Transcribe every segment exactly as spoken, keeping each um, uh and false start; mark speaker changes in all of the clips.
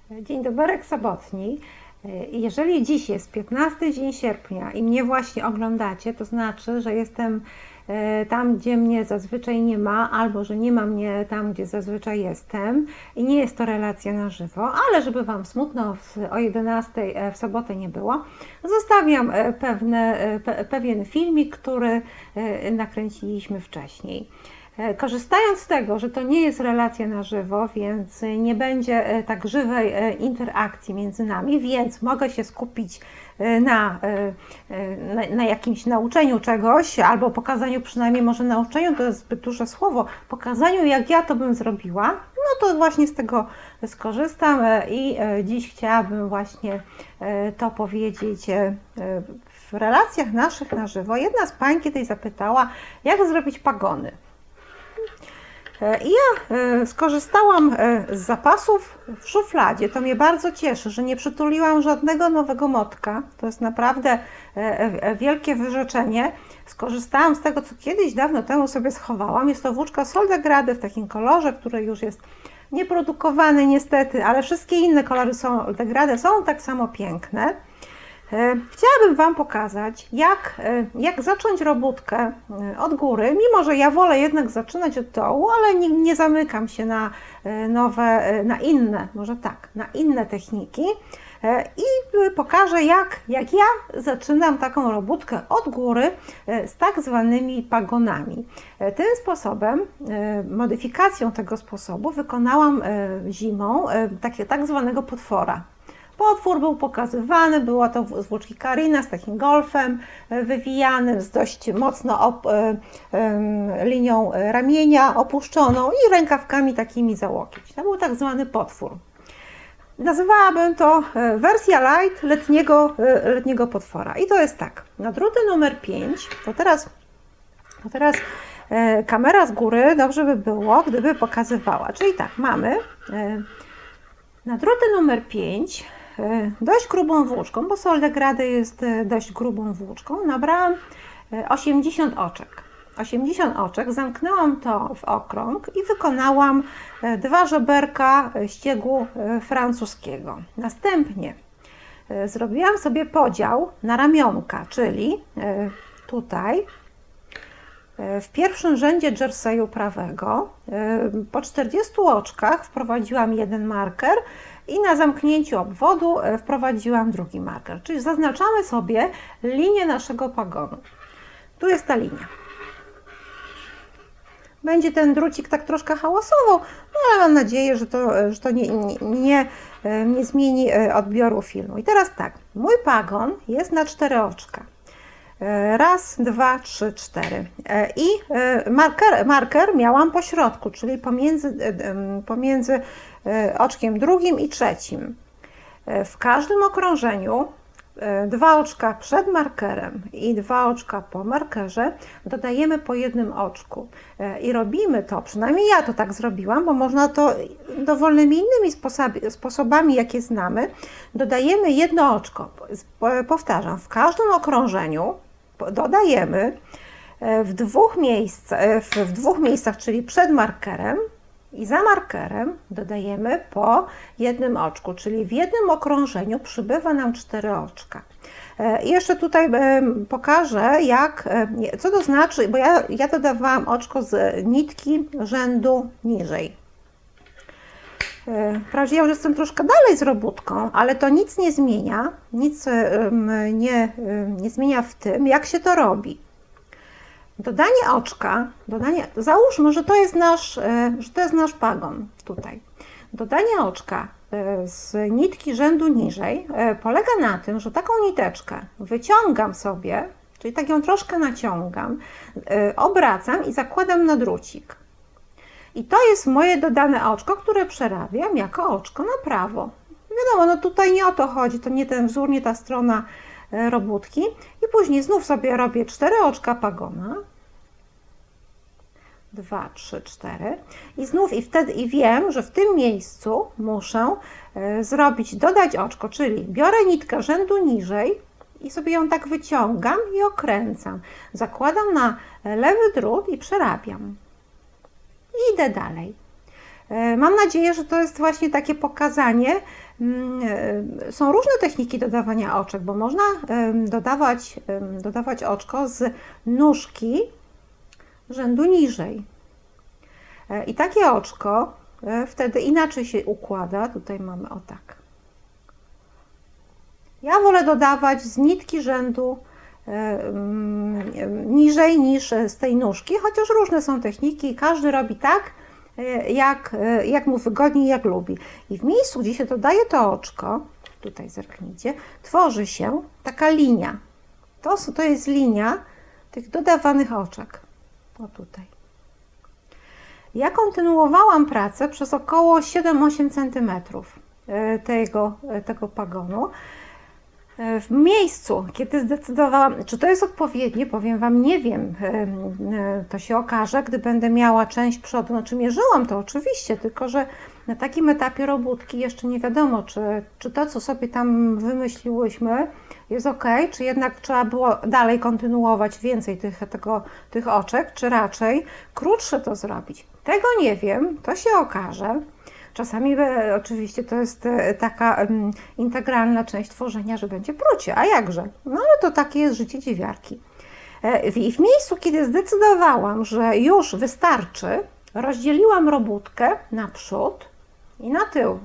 Speaker 1: Dzień doberek sobotni. Jeżeli dziś jest piętnasty dzień sierpnia i mnie właśnie oglądacie, to znaczy, że jestem tam, gdzie mnie zazwyczaj nie ma, albo że nie ma mnie tam, gdzie zazwyczaj jestem i nie jest to relacja na żywo, ale żeby Wam smutno o jedenastej w sobotę nie było, zostawiam pewne, pe, pewien filmik, który nakręciliśmy wcześniej. Korzystając z tego, że to nie jest relacja na żywo, więc nie będzie tak żywej interakcji między nami, więc mogę się skupić na, na, na jakimś nauczeniu czegoś, albo pokazaniu, przynajmniej może nauczeniu, to jest zbyt duże słowo, pokazaniu, jak ja to bym zrobiła, no to właśnie z tego skorzystam i dziś chciałabym właśnie to powiedzieć w relacjach naszych na żywo. Jedna z pań kiedyś zapytała, jak zrobić pagony. I ja skorzystałam z zapasów w szufladzie. To mnie bardzo cieszy, że nie przytuliłam żadnego nowego motka. To jest naprawdę wielkie wyrzeczenie. Skorzystałam z tego, co kiedyś dawno temu sobie schowałam. Jest to włóczka Soldegrade w takim kolorze, który już jest nieprodukowany niestety, ale wszystkie inne kolory Soldegrade są tak samo piękne. Chciałabym Wam pokazać, jak, jak zacząć robótkę od góry, mimo że ja wolę jednak zaczynać od dołu, ale nie, nie zamykam się na nowe, na inne, może tak, na inne techniki i pokażę, jak, jak ja zaczynam taką robótkę od góry z tak zwanymi pagonami. Tym sposobem, modyfikacją tego sposobu wykonałam zimą takie, tak zwanego potwora. Potwór był pokazywany, była to z włóczki Carina, z takim golfem wywijanym, z dość mocno op, y, y, linią ramienia opuszczoną i rękawkami takimi za łokieć. To był tak zwany potwór. Nazywałabym to wersja light letniego, letniego potwora. I to jest tak, na druty numer pięć, to teraz, to teraz y, kamera z góry dobrze by było, gdyby pokazywała. Czyli tak, mamy y, na druty numer pięć dość grubą włóczką, bo Soldegrade jest dość grubą włóczką, nabrałam osiemdziesiąt oczek. osiemdziesiąt oczek, zamknęłam to w okrąg i wykonałam dwa żeberka ściegu francuskiego. Następnie zrobiłam sobie podział na ramionka, czyli tutaj w pierwszym rzędzie jerseyu prawego po czterdziestu oczkach wprowadziłam jeden marker i na zamknięciu obwodu wprowadziłam drugi marker. Czyli zaznaczamy sobie linię naszego pagonu. Tu jest ta linia. Będzie ten drucik tak troszkę hałasował, no ale mam nadzieję, że to, że to nie, nie, nie, nie zmieni odbioru filmu. I teraz tak, mój pagon jest na cztery oczka. Raz, dwa, trzy, cztery. I marker, marker miałam po środku, czyli pomiędzy, pomiędzy oczkiem drugim i trzecim. W każdym okrążeniu dwa oczka przed markerem i dwa oczka po markerze dodajemy po jednym oczku. I robimy to, przynajmniej ja to tak zrobiłam, bo można to dowolnymi innymi sposobi, sposobami, jakie znamy. Dodajemy jedno oczko. Powtarzam, w każdym okrążeniu dodajemy w dwóch, miejsc, w dwóch miejscach, czyli przed markerem i za markerem dodajemy po jednym oczku, czyli w jednym okrążeniu przybywa nam cztery oczka. I jeszcze tutaj pokażę, jak, co to znaczy, bo ja, ja dodawałam oczko z nitki rzędu niżej. Wprawdzie ja już jestem troszkę dalej z robótką, ale to nic nie zmienia, nic nie, nie zmienia w tym, jak się to robi. Dodanie oczka, dodanie, załóżmy, że to jest nasz, że to jest nasz pagon tutaj. Dodanie oczka z nitki rzędu niżej polega na tym, że taką niteczkę wyciągam sobie, czyli tak ją troszkę naciągam, obracam i zakładam na drucik. I to jest moje dodane oczko, które przerabiam jako oczko na prawo. Wiadomo, no tutaj nie o to chodzi, to nie ten wzór, nie ta strona robótki. I później znów sobie robię cztery oczka pagona. dwa, trzy, cztery. I znów i wtedy i wiem, że w tym miejscu muszę zrobić, dodać oczko, czyli biorę nitkę rzędu niżej i sobie ją tak wyciągam i okręcam. Zakładam na lewy drut i przerabiam. I idę dalej. Mam nadzieję, że to jest właśnie takie pokazanie. Są różne techniki dodawania oczek, bo można dodawać, dodawać oczko z nóżki rzędu niżej. I takie oczko wtedy inaczej się układa. Tutaj mamy o tak. Ja wolę dodawać z nitki rzędu niżej niż z tej nóżki, chociaż różne są techniki, każdy robi tak, jak, jak mu wygodniej, jak lubi. I w miejscu, gdzie się dodaje to oczko, tutaj zerknijcie, tworzy się taka linia. To, to jest linia tych dodawanych oczek. O tutaj. Ja kontynuowałam pracę przez około siedem osiem centymetrów tego, tego pagonu. W miejscu, kiedy zdecydowałam, czy to jest odpowiednie, powiem Wam, nie wiem, to się okaże, gdy będę miała część przodu, znaczy mierzyłam to oczywiście, tylko że na takim etapie robótki jeszcze nie wiadomo, czy, czy to, co sobie tam wymyśliłyśmy, jest ok, czy jednak trzeba było dalej kontynuować więcej tych, tego, tych oczek, czy raczej krótsze to zrobić. Tego nie wiem, to się okaże. Czasami oczywiście to jest taka integralna część tworzenia, że będzie prucie, a jakże? No ale to takie jest życie dziewiarki. I w miejscu, kiedy zdecydowałam, że już wystarczy, rozdzieliłam robótkę na przód i na tył.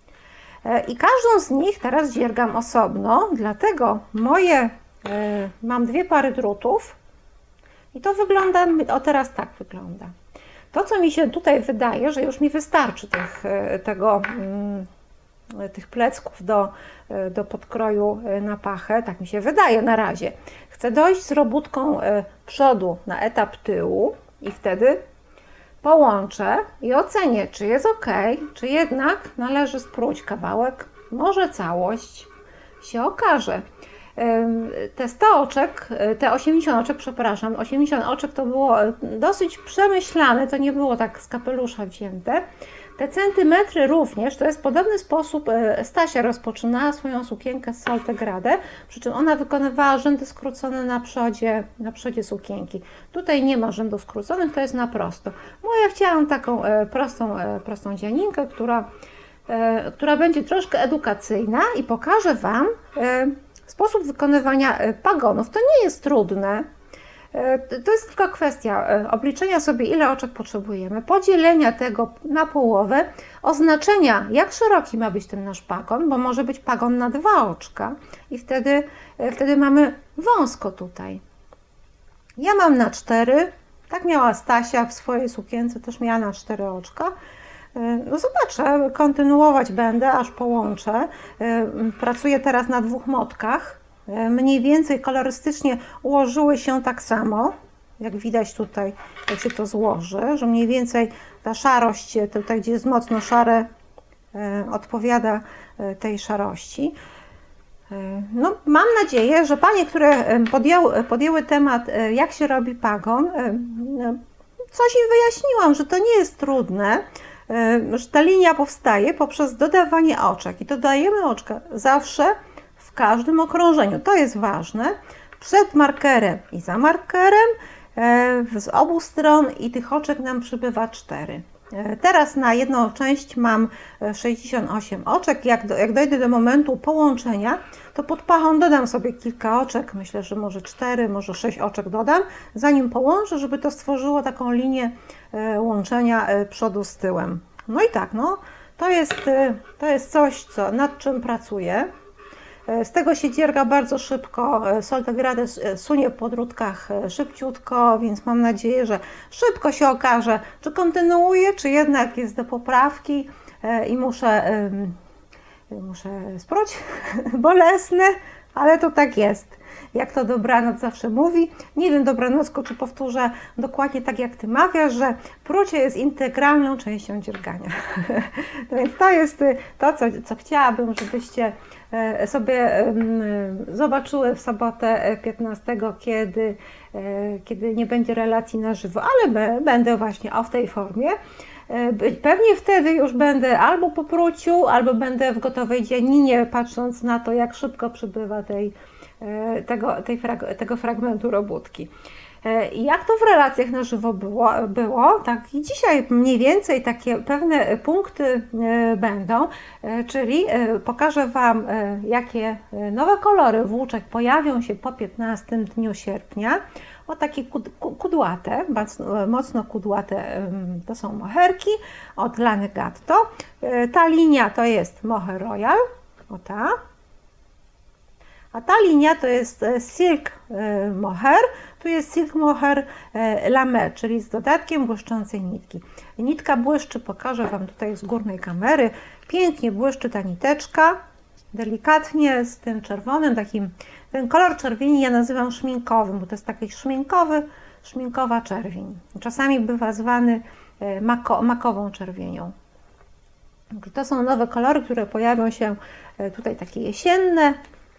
Speaker 1: I każdą z nich teraz dziergam osobno, dlatego moje, mam dwie pary drutów i to wygląda, o teraz tak wygląda. To, co mi się tutaj wydaje, że już mi wystarczy tych, tego, tych plecków do, do podkroju na pachę, tak mi się wydaje na razie. Chcę dojść z robótką przodu na etap tyłu i wtedy połączę i ocenię, czy jest ok, czy jednak należy spróć kawałek, może całość, się okaże. Te sto oczek, te osiemdziesiąt oczek, przepraszam, osiemdziesiąt oczek to było dosyć przemyślane, to nie było tak z kapelusza wzięte. Te centymetry również, to jest podobny sposób, Stasia rozpoczynała swoją sukienkę z Soltegrade, przy czym ona wykonywała rzędy skrócone na przodzie, na przodzie sukienki. Tutaj nie ma rzędów skróconych, to jest na prosto. Bo ja chciałam taką prostą, prostą dzianinkę, która, która będzie troszkę edukacyjna i pokażę Wam sposób wykonywania pagonów. To nie jest trudne. To jest tylko kwestia obliczenia sobie, ile oczek potrzebujemy, podzielenia tego na połowę, oznaczenia, jak szeroki ma być ten nasz pagon, bo może być pagon na dwa oczka i wtedy, wtedy mamy wąsko tutaj. Ja mam na cztery, tak miała Stasia w swojej sukience, też miała na cztery oczka. No zobaczę, kontynuować będę, aż połączę. Pracuję teraz na dwóch motkach. Mniej więcej kolorystycznie ułożyły się tak samo, jak widać tutaj, jak się to złoży, że mniej więcej ta szarość, tutaj gdzie jest mocno szare, odpowiada tej szarości. No, mam nadzieję, że panie, które podjęły, podjęły temat, jak się robi pagon, coś im wyjaśniłam, że to nie jest trudne, że ta linia powstaje poprzez dodawanie oczek i dodajemy oczka zawsze w każdym okrążeniu. To jest ważne. Przed markerem i za markerem, z obu stron i tych oczek nam przybywa cztery. Teraz na jedną część mam sześćdziesiąt osiem oczek. Jak, do, jak dojdę do momentu połączenia, to pod pachą dodam sobie kilka oczek. Myślę, że może cztery, może sześć oczek dodam, zanim połączę, żeby to stworzyło taką linię łączenia przodu z tyłem. No i tak, no, to jest, to jest coś, co, nad czym pracuję. Z tego się dzierga bardzo szybko, Soltegrade sunie po drutkach szybciutko, więc mam nadzieję, że szybko się okaże, czy kontynuuję, czy jednak jest do poprawki i muszę, muszę spróć, bolesne, ale to tak jest. Jak to dobranoc zawsze mówi. Nie wiem, dobranocku, czy powtórzę dokładnie tak, jak Ty mawiasz, że prucie jest integralną częścią dziergania. Więc to jest to, co, co chciałabym, żebyście sobie zobaczyły w sobotę piętnastego, kiedy, kiedy nie będzie relacji na żywo, ale będę właśnie o w tej formie. Pewnie wtedy już będę albo po pruciu, albo będę w gotowej dzianinie, patrząc na to, jak szybko przybywa tej, tego, tej frag tego fragmentu robótki. Jak to w relacjach na żywo było, było, tak i dzisiaj mniej więcej takie pewne punkty będą, czyli pokażę Wam, jakie nowe kolory włóczek pojawią się po piętnastym dniu sierpnia. O takie kudłate, mocno kudłate to są moherki od Lany Gatto. Ta linia to jest Mohair Royal, o ta. A ta linia to jest Silk Mohair, tu jest Silk Mohair Lame, czyli z dodatkiem błyszczącej nitki. Nitka błyszczy, pokażę Wam tutaj z górnej kamery. Pięknie błyszczy ta niteczka, delikatnie z tym czerwonym, takim, ten kolor czerwieni ja nazywam szminkowym, bo to jest taki szminkowy, szminkowa czerwień. Czasami bywa zwany mako, makową czerwienią. To są nowe kolory, które pojawią się tutaj, takie jesienne,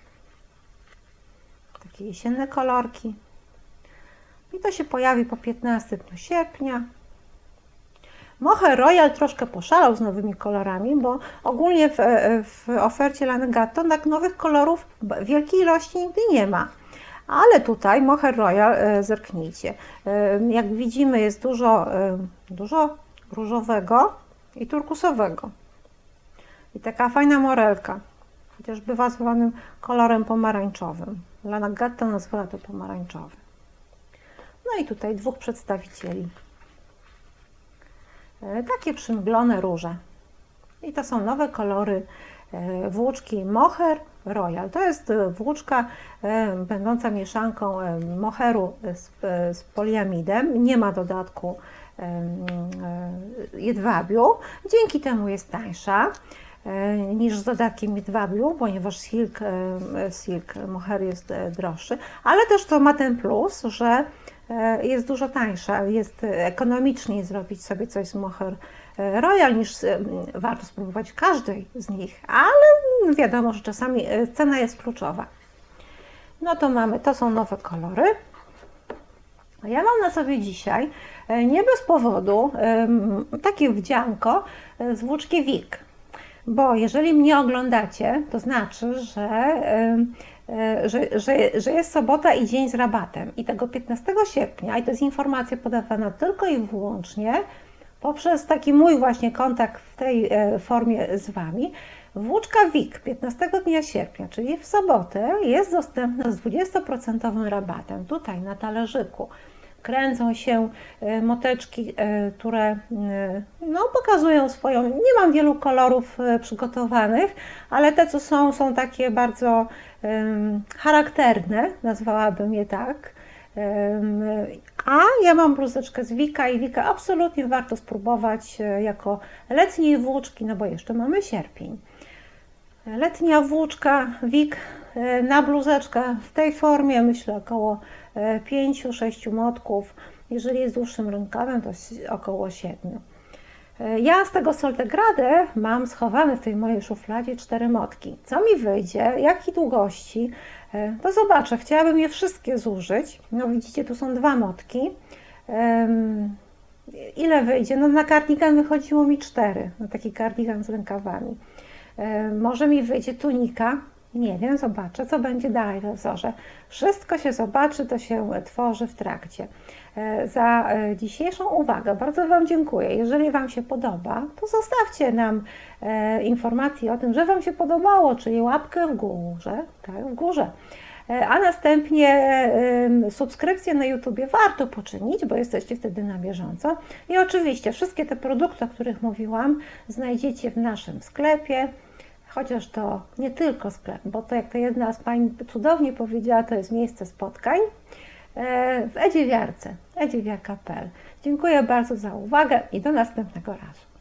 Speaker 1: takie jesienne kolorki. I to się pojawi po piętnastym sierpnia. Mohair Royal troszkę poszalał z nowymi kolorami, bo ogólnie w, w ofercie Lany Gatto tak nowych kolorów wielkiej ilości nigdy nie ma. Ale tutaj Mohair Royal, zerknijcie, jak widzimy jest dużo, dużo różowego i turkusowego. I taka fajna morelka, chociaż bywa zwanym kolorem pomarańczowym. Lana Gatto nazwała to pomarańczowy. No i tutaj dwóch przedstawicieli. Takie przymglone róże. I to są nowe kolory włóczki Mohair Royal. To jest włóczka będąca mieszanką moheru z, z poliamidem. Nie ma dodatku jedwabiu. Dzięki temu jest tańsza niż z dodatkiem jedwabiu, ponieważ silk, silk mohair jest droższy, ale też to ma ten plus, że jest dużo tańsza, jest ekonomiczniej zrobić sobie coś z Mohair Royal, niż warto spróbować każdej z nich, ale wiadomo, że czasami cena jest kluczowa. No to mamy, to są nowe kolory. Ja mam na sobie dzisiaj, nie bez powodu, takie wdzianko z włóczki Wick. Bo jeżeli mnie oglądacie, to znaczy, że, że, że, że jest sobota i dzień z rabatem. I tego piętnastego sierpnia, i to jest informacja podawana tylko i wyłącznie poprzez taki mój właśnie kontakt w tej formie z Wami, włóczka Wick piętnastego dnia sierpnia, czyli w sobotę, jest dostępna z dwudziestoprocentowym rabatem. Tutaj na talerzyku kręcą się moteczki, które no, pokazują swoją, nie mam wielu kolorów przygotowanych, ale te co są, są takie bardzo um, charakterne, nazwałabym je tak. Um, a ja mam bluzeczkę z Wicka i Wicka absolutnie warto spróbować jako letniej włóczki, no bo jeszcze mamy sierpień. Letnia włóczka Wick na bluzeczkę w tej formie, myślę około pięciu sześciu motków. Jeżeli jest dłuższym rękawem, to około siedmiu. Ja z tego Soltegrade mam schowane w tej mojej szufladzie cztery motki. Co mi wyjdzie, jakiej długości, to zobaczę. Chciałabym je wszystkie zużyć. No widzicie, tu są dwa motki. Ile wyjdzie? No na kardigan wychodziło mi cztery, na taki kardigan z rękawami. Może mi wyjdzie tunika. Nie wiem, zobaczę, co będzie dalej we wzorze. Wszystko się zobaczy, to się tworzy w trakcie. Za dzisiejszą uwagę bardzo Wam dziękuję. Jeżeli Wam się podoba, to zostawcie nam informację o tym, że Wam się podobało, czyli łapkę w górze, tak, w górze. A następnie subskrypcję na YouTubie warto poczynić, bo jesteście wtedy na bieżąco. I oczywiście wszystkie te produkty, o których mówiłam, znajdziecie w naszym sklepie. Chociaż to nie tylko sklep, bo to jak to jedna z Pań cudownie powiedziała, to jest miejsce spotkań w Edziewiarce, edziewiarka kropka pe el. Dziękuję bardzo za uwagę i do następnego razu.